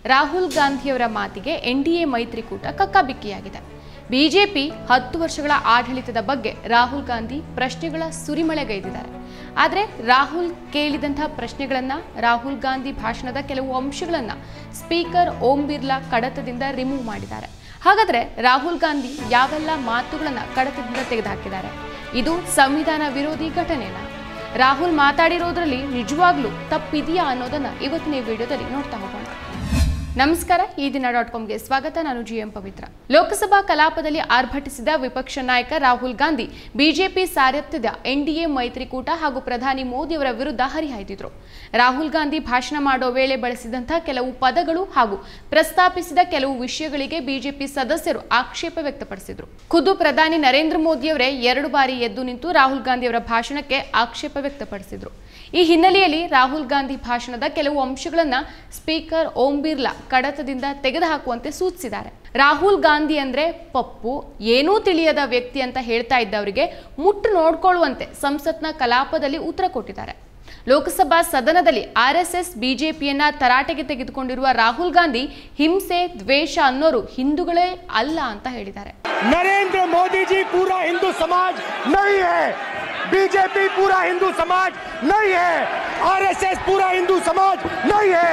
ರಾಹುಲ್ ಗಾಂಧಿಯವರ ಮಾತಿಗೆ ಎನ್ಡಿಎ ಮೈತ್ರಿಕೂಟ ಕಕ್ಕಾಬಿಕ್ಕಿಯಾಗಿದೆ. ಬಿಜೆಪಿ 10 ವರ್ಷಗಳ ಆಡಳಿತದ ಬಗ್ಗೆ ರಾಹುಲ್ ಗಾಂಧಿ ಪ್ರಶ್ನೆಗಳ ಸುರಿಮಳೆಗೈದಿದ್ದಾರೆ. ಆದರೆ ರಾಹುಲ್ ಕೇಳಿದಂತಹ ಪ್ರಶ್ನೆಗಳನ್ನು, ರಾಹುಲ್ ಗಾಂಧಿ ಭಾಷಣದ ಕೆಲವು ಅಂಶಗಳನ್ನು ಸ್ಪೀಕರ್ ಓಂ ಬಿರ್ಲಾ ಕಡತದಿಂದ ರಿಮೂವ್ ಮಾಡಿದ್ದಾರೆ. ಹಾಗಾದರೆ ರಾಹುಲ್ ಗಾಂಧಿ ಯಾವೆಲ್ಲ ಮಾತುಗಳನ್ನು ಕಡತದಿಂದ ತೆಗೆದುಹಾಕಿದ್ದಾರೆ? ಇದು ಸಂವಿಧಾನ ವಿರೋಧಿ ಘಟನೆನಾ? ರಾಹುಲ್ ಮಾತಾಡಿರೋದ್ರಲ್ಲಿ ನಿಜವಾಗ್ಲೂ ತಪ್ಪಿದೆಯಾ ಅನ್ನೋದನ್ನ ಇವತ್ತಿನ ವಿಡಿಯೋದಲ್ಲಿ ನೋಡ್ತಾ ಹೋಗೋಣ. ನಮಸ್ಕಾರ, ಈ ದಿನ.comಗೆ ಸ್ವಾಗತ. ನಾನು GM ಪವಿತ್ರ. ಲೋಕಸಭಾ ಕಲಾಪದಲ್ಲಿ ಆರ್ಭಟಿಸಿದ ವಿಪಕ್ಷ ನಾಯಕ ರಾಹುಲ್ ಗಾಂಧಿ ಬಿಜೆಪಿ ಸಾರಥ್ಯದ ಎನ್ಡಿಎ ಮೈತ್ರಿಕೂಟ ಹಾಗೂ ಪ್ರಧಾನಿ ಮೋದಿ ಅವರ ವಿರುದ್ಧ ಹರಿಹಾಯ್ದಿದ್ರು. ರಾಹುಲ್ ಗಾಂಧಿ ಭಾಷಣ ಮಾಡೋ ವೇಳೆ ಬಳಸಿದಂತಹ ಕೆಲವು ಪದಗಳು ಹಾಗೂ ಪ್ರಸ್ತಾಪಿಸಿದ ಕೆಲವು ವಿಷಯಗಳಿಗೆ ಬಿಜೆಪಿ ಸದಸ್ಯರು ಆಕ್ಷೇಪ ವ್ಯಕ್ತಪಡಿಸಿದ್ರು. ಖುದ್ದು ಪ್ರಧಾನಿ ನರೇಂದ್ರ ಮೋದಿ ಅವರೇ 2 ಬಾರಿ ಎದ್ದು ನಿಂತು ರಾಹುಲ್ ಗಾಂಧಿ ಅವರ ಭಾಷಣಕ್ಕೆ ಆಕ್ಷೇಪ ವ್ಯಕ್ತಪಡಿಸಿದ್ರು. ಈ ಹಿನ್ನೆಲೆಯಲ್ಲಿ ರಾಹುಲ್ ಗಾಂಧಿ ಭಾಷಣದ ಕೆಲವು ಅಂಶಗಳನ್ನು ಸ್ಪೀಕರ್ ಓಂ ಬಿರ್ಲಾ ಕಡತದಿಂದ ತೆಗೆದುಹಾಕುವಂತೆ ಸೂಚಿಸಿದ್ದಾರೆ. ರಾಹುಲ್ ಗಾಂಧಿ ಅಂದ್ರೆ ಪಪ್ಪು, ಏನೂ ತಿಳಿಯದ ವ್ಯಕ್ತಿ ಅಂತ ಹೇಳ್ತಾ ಇದ್ದವರಿಗೆ ಮುಟ್ಟು ನೋಡ್ಕೊಳ್ಳುವಂತೆ ಸಂಸತ್ನ ಕಲಾಪದಲ್ಲಿ ಉತ್ತರ ಕೊಟ್ಟಿದ್ದಾರೆ. ಲೋಕಸಭಾ ಸದನದಲ್ಲಿ RSS ಬಿಜೆಪಿಯನ್ನ ತರಾಟೆಗೆ ತೆಗೆದುಕೊಂಡಿರುವ ರಾಹುಲ್ ಗಾಂಧಿ ಹಿಂಸೆ ದ್ವೇಷ ಅನ್ನೋರು ಹಿಂದೂಗಳೇ ಅಲ್ಲ ಅಂತ ಹೇಳಿದ್ದಾರೆ. नरेंद्र मोदी जी पूरा हिंदू समाज नहीं है, बीजेपी पूरा हिंदू समाज नहीं है, RSS पूरा हिंदू समाज नहीं है.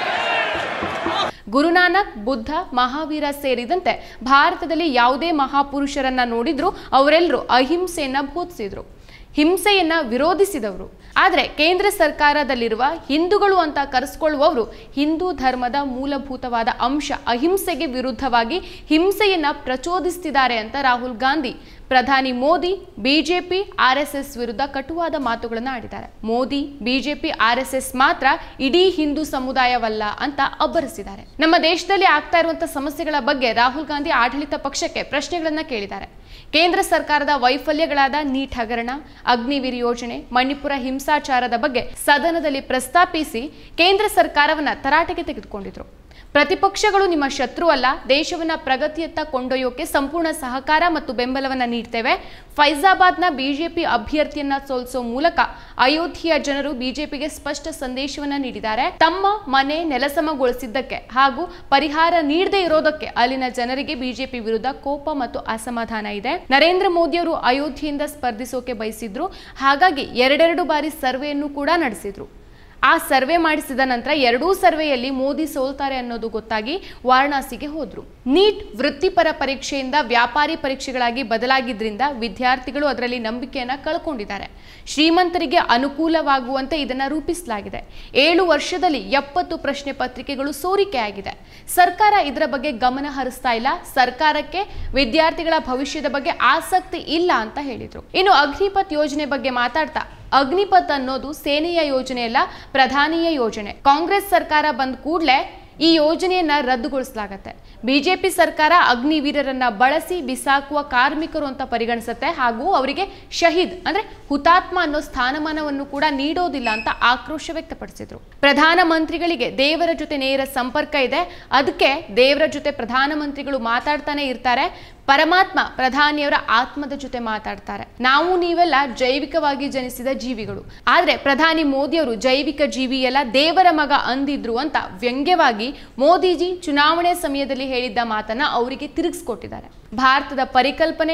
ಗುರುನಾನಕ್, ಬುದ್ಧ, ಮಹಾವೀರ ಸೇರಿದಂತೆ ಭಾರತದಲ್ಲಿ ಯಾವುದೇ ಮಹಾಪುರುಷರನ್ನ ನೋಡಿದ್ರು ಅವರೆಲ್ಲರೂ ಅಹಿಂಸೆಯನ್ನ ಬೋಧಿಸಿದ್ರು, ಹಿಂಸೆಯನ್ನ ವಿರೋಧಿಸಿದವರು. ಆದರೆ ಕೇಂದ್ರ ಸರ್ಕಾರದಲ್ಲಿರುವ ಹಿಂದೂಗಳು ಅಂತ ಕರೆಸಿಕೊಳ್ಳುವವರು ಹಿಂದೂ ಧರ್ಮದ ಮೂಲಭೂತವಾದ ಅಂಶ ಅಹಿಂಸೆಗೆ ವಿರುದ್ಧವಾಗಿ ಹಿಂಸೆಯನ್ನ ಪ್ರಚೋದಿಸುತ್ತಿದ್ದಾರೆ ಅಂತ ರಾಹುಲ್ ಗಾಂಧಿ ಪ್ರಧಾನಿ ಮೋದಿ, ಬಿಜೆಪಿ, RSS ವಿರುದ್ಧ ಕಟುವಾದ ಮಾತುಗಳನ್ನು ಆಡಿದ್ದಾರೆ. ಮೋದಿ, ಬಿಜೆಪಿ, RSS ಮಾತ್ರ ಇಡೀ ಹಿಂದೂ ಸಮುದಾಯವಲ್ಲ ಅಂತ ಅಬ್ಬರಿಸಿದ್ದಾರೆ. ನಮ್ಮ ದೇಶದಲ್ಲಿ ಆಗ್ತಾ ಇರುವಂತಹ ಸಮಸ್ಯೆಗಳ ಬಗ್ಗೆ ರಾಹುಲ್ ಗಾಂಧಿ ಆಡಳಿತ ಪಕ್ಷಕ್ಕೆ ಪ್ರಶ್ನೆಗಳನ್ನ ಕೇಳಿದ್ದಾರೆ. ಕೇಂದ್ರ ಸರ್ಕಾರದ ವೈಫಲ್ಯಗಳಾದ ನೀಟ್ ಹಗರಣ, ಅಗ್ನಿವೀರ್ ಯೋಜನೆ, ಮಣಿಪುರ ಹಿಂಸಾಚಾರದ ಬಗ್ಗೆ ಸದನದಲ್ಲಿ ಪ್ರಸ್ತಾಪಿಸಿ ಕೇಂದ್ರ ಸರ್ಕಾರವನ್ನ ತರಾಟೆಗೆ ತೆಗೆದುಕೊಂಡಿದ್ರು. ಪ್ರತಿಪಕ್ಷಗಳು ನಿಮ್ಮ ಶತ್ರು ಅಲ್ಲ, ದೇಶವನ್ನ ಪ್ರಗತಿಯತ್ತ ಕೊಂಡೊಯ್ಯೋಕೆ ಸಂಪೂರ್ಣ ಸಹಕಾರ ಮತ್ತು ಬೆಂಬಲವನ್ನ ನೀಡ್ತೇವೆ. ಫೈಜಾಬಾದ್ನ ಬಿಜೆಪಿ ಅಭ್ಯರ್ಥಿಯನ್ನ ಸೋಲಿಸೋ ಮೂಲಕ ಅಯೋಧ್ಯೆಯ ಜನರು ಬಿಜೆಪಿಗೆ ಸ್ಪಷ್ಟ ಸಂದೇಶವನ್ನ ನೀಡಿದ್ದಾರೆ. ತಮ್ಮ ಮನೆ ನೆಲಸಮಗೊಳಿಸಿದ್ದಕ್ಕೆ ಹಾಗೂ ಪರಿಹಾರ ನೀಡದೇ ಇರೋದಕ್ಕೆ ಅಲ್ಲಿನ ಜನರಿಗೆ ಬಿಜೆಪಿ ವಿರುದ್ಧ ಕೋಪ ಮತ್ತು ಅಸಮಾಧಾನ ಇದೆ. ನರೇಂದ್ರ ಮೋದಿ ಅವರು ಅಯೋಧ್ಯೆಯಿಂದ ಸ್ಪರ್ಧಿಸೋಕೆ ಬಯಸಿದ್ರು, ಹಾಗಾಗಿ 2 ಬಾರಿ ಸರ್ವೆಯನ್ನು ಕೂಡ ನಡೆಸಿದ್ರು. ಆ ಸರ್ವೆ ಮಾಡಿಸಿದ ನಂತರ 2 ಸರ್ವೆಯಲ್ಲಿ ಮೋದಿ ಸೋಲ್ತಾರೆ ಅನ್ನೋದು ಗೊತ್ತಾಗಿ ವಾರಣಾಸಿಗೆ ಹೋದ್ರು. ನೀಟ್ ವೃತ್ತಿಪರ ಪರೀಕ್ಷೆಯಿಂದ ವ್ಯಾಪಾರಿ ಪರೀಕ್ಷೆಗಳಾಗಿ ಬದಲಾಗಿದ್ರಿಂದ ವಿದ್ಯಾರ್ಥಿಗಳು ಅದರಲ್ಲಿ ನಂಬಿಕೆಯನ್ನ ಕಳ್ಕೊಂಡಿದ್ದಾರೆ. ಶ್ರೀಮಂತರಿಗೆ ಅನುಕೂಲವಾಗುವಂತೆ ಇದನ್ನ ರೂಪಿಸಲಾಗಿದೆ. 7 ವರ್ಷದಲ್ಲಿ 70 ಪ್ರಶ್ನೆ ಪತ್ರಿಕೆಗಳು ಸೋರಿಕೆಯಾಗಿದೆ. ಸರ್ಕಾರ ಇದರ ಬಗ್ಗೆ ಗಮನ ಹರಿಸ್ತಾ ಇಲ್ಲ. ಸರ್ಕಾರಕ್ಕೆ ವಿದ್ಯಾರ್ಥಿಗಳ ಭವಿಷ್ಯದ ಬಗ್ಗೆ ಆಸಕ್ತಿ ಇಲ್ಲ ಅಂತ ಹೇಳಿದ್ರು. ಇನ್ನು ಅಗ್ನಿಪಥ್ ಯೋಜನೆ ಬಗ್ಗೆ ಮಾತಾಡ್ತಾ, ಅಗ್ನಿಪಥ್ ಅನ್ನೋದು ಸೇನೆಯ ಯೋಜನೆಯಲ್ಲ, ಪ್ರಧಾನಿಯ ಯೋಜನೆ. ಕಾಂಗ್ರೆಸ್ ಸರ್ಕಾರ ಬಂದ ಕೂಡಲೇ ಈ ಯೋಜನೆಯನ್ನ ರದ್ದುಗೊಳಿಸಲಾಗತ್ತೆ. ಬಿಜೆಪಿ ಸರ್ಕಾರ ಅಗ್ನಿವೀರರನ್ನ ಬಳಸಿ ಬಿಸಾಕುವ ಕಾರ್ಮಿಕರು ಅಂತ ಪರಿಗಣಿಸುತ್ತೆ ಹಾಗೂ ಅವರಿಗೆ ಶಹೀದ್ ಅಂದ್ರೆ ಹುತಾತ್ಮ ಅನ್ನೋ ಸ್ಥಾನಮಾನವನ್ನು ಕೂಡ ನೀಡೋದಿಲ್ಲ ಅಂತ ಆಕ್ರೋಶ ವ್ಯಕ್ತಪಡಿಸಿದ್ರು. ಪ್ರಧಾನಮಂತ್ರಿಗಳಿಗೆ ದೇವರ ಜೊತೆ ನೇರ ಸಂಪರ್ಕ ಇದೆ, ಅದಕ್ಕೆ ದೇವರ ಜೊತೆ ಪ್ರಧಾನಮಂತ್ರಿಗಳು ಮಾತಾಡ್ತಾನೆ ಇರ್ತಾರೆ. ಪರಮಾತ್ಮ ಪ್ರಧಾನಿಯವರ ಆತ್ಮದ ಜೊತೆ ಮಾತಾಡ್ತಾರೆ. ನಾವು ನೀವೆಲ್ಲ ಜೈವಿಕವಾಗಿ ಜನಿಸಿದ ಜೀವಿಗಳು, ಆದ್ರೆ ಪ್ರಧಾನಿ ಮೋದಿಯವರು ಜೈವಿಕ ಜೀವಿ ಎಲ್ಲ ದೇವರ ಮಗ ಅಂದಿದ್ರು ಅಂತ ವ್ಯಂಗ್ಯವಾಗಿ ಮೋದಿಜಿ ಚುನಾವಣೆ ಸಮಯದಲ್ಲಿ ಹೇಳಿದ್ದ ಮಾತನ್ನ ಅವರಿಗೆ ತಿರುಗಿಸ್ಕೊಟ್ಟಿದ್ದಾರೆ. ಭಾರತದ ಪರಿಕಲ್ಪನೆ,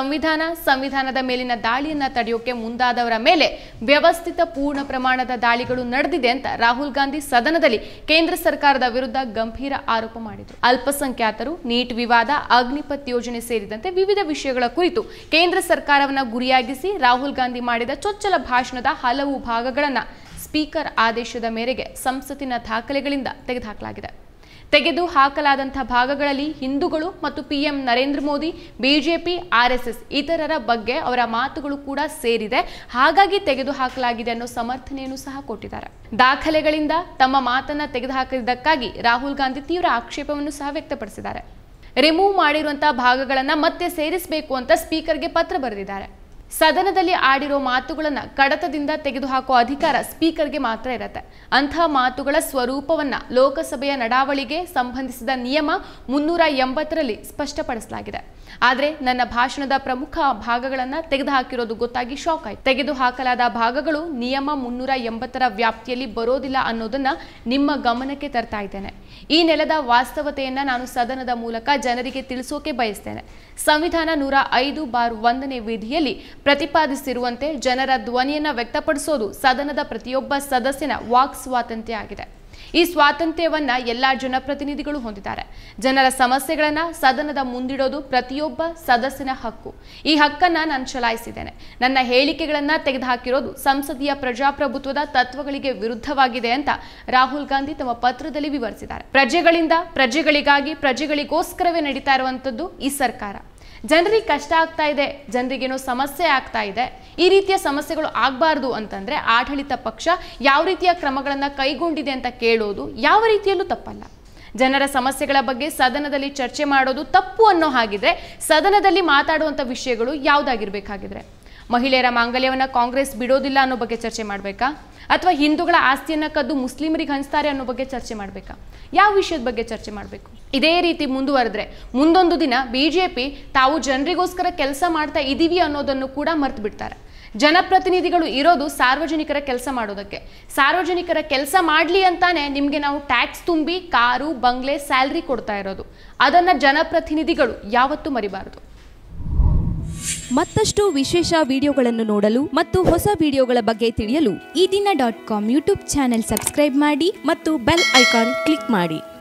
ಸಂವಿಧಾನದ ಮೇಲಿನ ದಾಳಿಯನ್ನ ತಡೆಯೋಕೆ ಮುಂದಾದವರ ಮೇಲೆ ವ್ಯವಸ್ಥಿತ ಪೂರ್ಣ ಪ್ರಮಾಣದ ದಾಳಿಗಳು ನಡೆದಿದೆ ಅಂತ ರಾಹುಲ್ ಗಾಂಧಿ ಸದನದಲ್ಲಿ ಕೇಂದ್ರ ಸರ್ಕಾರದ ವಿರುದ್ಧ ಗಂಭೀರ ಆರೋಪ ಮಾಡಿದರು. ಅಲ್ಪಸಂಖ್ಯಾತರು, ನೀಟ್ ವಿವಾದ, ಅಗ್ನಿಪಥ್ ಯೋಜನೆ ಸೇರಿದಂತೆ ವಿವಿಧ ವಿಷಯಗಳ ಕುರಿತು ಕೇಂದ್ರ ಸರ್ಕಾರವನ್ನ ಗುರಿಯಾಗಿಸಿ ರಾಹುಲ್ ಗಾಂಧಿ ಮಾಡಿದ ಚೊಚ್ಚಲ ಭಾಷಣದ ಹಲವು ಭಾಗಗಳನ್ನು ಸ್ಪೀಕರ್ ಆದೇಶದ ಮೇರೆಗೆ ಸಂಸತ್ತಿನ ದಾಖಲೆಗಳಿಂದ ತೆಗೆದುಹಾಕಲಾದಂತಹ ಭಾಗಗಳಲ್ಲಿ ಹಿಂದೂಗಳು ಮತ್ತು PM Narendra Modi, BJP, RSS ಇತರರ ಬಗ್ಗೆ ಅವರ ಮಾತುಗಳು ಕೂಡ ಸೇರಿದೆ. ಹಾಗಾಗಿ ತೆಗೆದುಹಾಕಲಾಗಿದೆ ಅನ್ನೋ ಸಮರ್ಥನೆಯನ್ನು ಸಹ ಕೊಟ್ಟಿದ್ದಾರೆ. ದಾಖಲೆಗಳಿಂದ ತಮ್ಮ ಮಾತನ್ನ ತೆಗೆದುಹಾಕಿದ್ದಕ್ಕಾಗಿ ರಾಹುಲ್ ಗಾಂಧಿ ತೀವ್ರ ಆಕ್ಷೇಪವನ್ನು ಸಹ ವ್ಯಕ್ತಪಡಿಸಿದ್ದಾರೆ. ರಿಮೂವ್ ಮಾಡಿರುವಂತಹ ಭಾಗಗಳನ್ನ ಮತ್ತೆ ಸೇರಿಸಬೇಕು ಅಂತ ಸ್ಪೀಕರ್ಗೆ ಪತ್ರ ಬರೆದಿದ್ದಾರೆ. ಸದನದಲ್ಲಿ ಆಡಿರೋ ಮಾತುಗಳನ್ನು ಕಡತದಿಂದ ತೆಗೆದುಹಾಕುವ ಅಧಿಕಾರ ಸ್ಪೀಕರ್ಗೆ ಮಾತ್ರ ಇರುತ್ತೆ. ಅಂತಹ ಮಾತುಗಳ ಸ್ವರೂಪವನ್ನ ಲೋಕಸಭೆಯ ನಡಾವಳಿಗೆ ಸಂಬಂಧಿಸಿದ ನಿಯಮ 380ರಲ್ಲಿ ಸ್ಪಷ್ಟಪಡಿಸಲಾಗಿದೆ. ಆದರೆ ನನ್ನ ಭಾಷಣದ ಪ್ರಮುಖ ಭಾಗಗಳನ್ನು ತೆಗೆದುಹಾಕಿರೋದು ಗೊತ್ತಾಗಿ ಶಾಕ್ ಆಯ್ತು. ತೆಗೆದುಹಾಕಲಾದ ಭಾಗಗಳು ನಿಯಮ 380ರ ವ್ಯಾಪ್ತಿಯಲ್ಲಿ ಬರೋದಿಲ್ಲ ಅನ್ನೋದನ್ನ ನಿಮ್ಮ ಗಮನಕ್ಕೆ ತರ್ತಾ ಇದ್ದೇನೆ. ಈ ನೆಲದ ವಾಸ್ತವತೆಯನ್ನ ನಾನು ಸದನದ ಮೂಲಕ ಜನರಿಗೆ ತಿಳಿಸೋಕೆ ಬಯಸ್ತೇನೆ. ಸಂವಿಧಾನ 105/1ನೇ ವಿಧಿಯಲ್ಲಿ ಪ್ರತಿಪಾದಿಸಿರುವಂತೆ ಜನರ ಧ್ವನಿಯನ್ನ ವ್ಯಕ್ತಪಡಿಸೋದು ಸದನದ ಪ್ರತಿಯೊಬ್ಬ ಸದಸ್ಯನ ವಾಕ್ ಸ್ವಾತಂತ್ರ್ಯ ಆಗಿದೆ. ಈ ಸ್ವಾತಂತ್ರ್ಯವನ್ನ ಎಲ್ಲಾ ಜನಪ್ರತಿನಿಧಿಗಳು ಹೊಂದಿದ್ದಾರೆ. ಜನರ ಸಮಸ್ಯೆಗಳನ್ನ ಸದನದ ಮುಂದಿಡೋದು ಪ್ರತಿಯೊಬ್ಬ ಸದಸ್ಯನ ಹಕ್ಕು. ಈ ಹಕ್ಕನ್ನ ನಾನು ಚಲಾಯಿಸಿದ್ದೇನೆ. ನನ್ನ ಹೇಳಿಕೆಗಳನ್ನ ತೆಗೆದುಹಾಕಿರೋದು ಸಂಸದೀಯ ಪ್ರಜಾಪ್ರಭುತ್ವದ ತತ್ವಗಳಿಗೆ ವಿರುದ್ಧವಾಗಿದೆ ಅಂತ ರಾಹುಲ್ ಗಾಂಧಿ ತಮ್ಮ ಪತ್ರದಲ್ಲಿ ವಿವರಿಸಿದ್ದಾರೆ. ಪ್ರಜೆಗಳಿಂದ ಪ್ರಜೆಗಳಿಗಾಗಿ ಪ್ರಜೆಗಳಿಗೋಸ್ಕರವೇ ನಡೀತಾ ಇರುವಂತದ್ದು ಈ ಸರ್ಕಾರ. ಜನರಿಗೆ ಕಷ್ಟ ಆಗ್ತಾ ಇದೆ, ಜನರಿಗೇನೋ ಸಮಸ್ಯೆ ಆಗ್ತಾ ಇದೆ, ಈ ರೀತಿಯ ಸಮಸ್ಯೆಗಳು ಆಗಬಾರ್ದು ಅಂತಂದ್ರೆ ಆಡಳಿತ ಪಕ್ಷ ಯಾವ ರೀತಿಯ ಕ್ರಮಗಳನ್ನು ಕೈಗೊಂಡಿದೆ ಅಂತ ಕೇಳೋದು ಯಾವ ರೀತಿಯಲ್ಲೂ ತಪ್ಪಲ್ಲ. ಜನರ ಸಮಸ್ಯೆಗಳ ಬಗ್ಗೆ ಸದನದಲ್ಲಿ ಚರ್ಚೆ ಮಾಡೋದು ತಪ್ಪು ಅನ್ನೋ ಹಾಗಿದ್ರೆ ಸದನದಲ್ಲಿ ಮಾತಾಡುವಂಥ ವಿಷಯಗಳು ಯಾವುದಾಗಿರ್ಬೇಕಾಗಿದ್ರೆ ಮಹಿಳೆಯರ ಮಾಂಗಲ್ಯವನ್ನು ಕಾಂಗ್ರೆಸ್ ಬಿಡೋದಿಲ್ಲ ಅನ್ನೋ ಬಗ್ಗೆ ಚರ್ಚೆ ಮಾಡಬೇಕಾ, ಅಥವಾ ಹಿಂದೂಗಳ ಆಸ್ತಿಯನ್ನು ಕದ್ದು ಮುಸ್ಲಿಮರಿಗೆ ಹಂಚ್ತಾರೆ ಅನ್ನೋ ಬಗ್ಗೆ ಚರ್ಚೆ ಮಾಡಬೇಕಾ, ಯಾವ ವಿಷಯದ ಬಗ್ಗೆ ಚರ್ಚೆ ಮಾಡಬೇಕು? ಇದೇ ರೀತಿ ಮುಂದುವರೆದ್ರೆ ಮುಂದೊಂದು ದಿನ ಬಿಜೆಪಿ ತಾವು ಜನರಿಗೋಸ್ಕರ ಕೆಲಸ ಮಾಡ್ತಾ ಇದ್ದೀವಿ ಅನ್ನೋದನ್ನು ಕೂಡ ಮರ್ತು ಬಿಡ್ತಾರೆ. ಜನಪ್ರತಿನಿಧಿಗಳು ಇರೋದು ಸಾರ್ವಜನಿಕರ ಕೆಲಸ ಮಾಡೋದಕ್ಕೆ. ಸಾರ್ವಜನಿಕರ ಕೆಲಸ ಮಾಡಲಿ ಅಂತಾನೆ ನಿಮಗೆ ನಾವು ಟ್ಯಾಕ್ಸ್ ತುಂಬಿ ಕಾರು ಬಂಗ್ಲೆ ಸ್ಯಾಲ್ರಿ ಕೊಡ್ತಾ ಇರೋದು. ಅದನ್ನು ಜನಪ್ರತಿನಿಧಿಗಳು ಯಾವತ್ತೂ ಮರಿಬಾರದು. ಮತ್ತಷ್ಟು ವಿಶೇಷ ವಿಡಿಯೋಗಳನ್ನು ನೋಡಲು ಮತ್ತು ಹೊಸ ವಿಡಿಯೋಗಳ ಬಗ್ಗೆ ತಿಳಿಯಲು ಈ ದಿನ .com ಯೂಟ್ಯೂಬ್ ಚಾನೆಲ್ ಸಬ್ಸ್ಕ್ರೈಬ್ ಮಾಡಿ ಮತ್ತು ಬೆಲ್ ಐಕಾನ್ ಕ್ಲಿಕ್ ಮಾಡಿ.